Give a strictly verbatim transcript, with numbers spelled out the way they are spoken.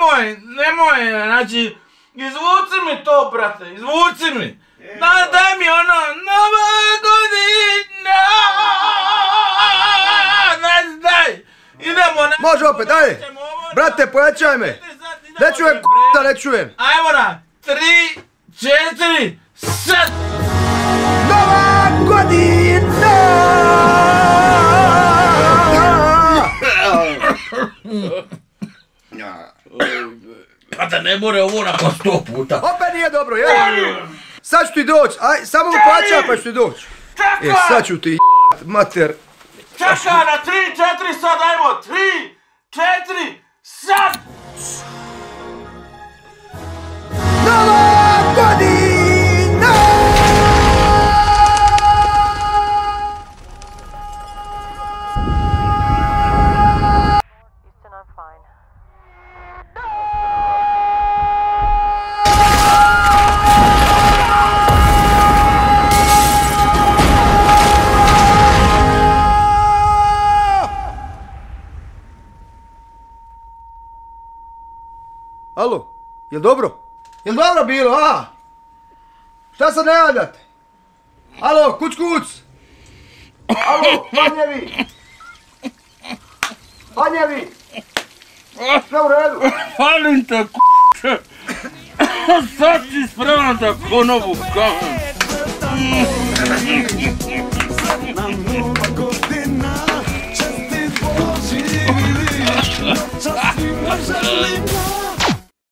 nemoj, nemoj, znači, izvuci mi to, brate, izvuci mi. Daj, daj mi ono, Nova godina, daj, daj, idemo na... Može opet, daj, brate, pojačaj me. Ne čujem k***a, ne čujem. Ajmo na, tri, četiri, sad. Nova godina! Brate, ne more ovo nakon sto puta. Opet nije dobro, jel? Sad ću ti doći, aj, samo mu plaća pa ću ti doći. E, sad ću ti j***, mater. Čeka na tri, četiri, sad ajmo, tri, četiri, sad! Nova godina! Alo, jel dobro? Jel dobro bilo, a? Šta sad ne javljate? Alo, kuc kuc! Alo, panjevi! Panjevi! Sve u redu? Falim te, k***e! Sad si spreman da konobu kamen! Nova godina, čestit Boži, noćas svima želim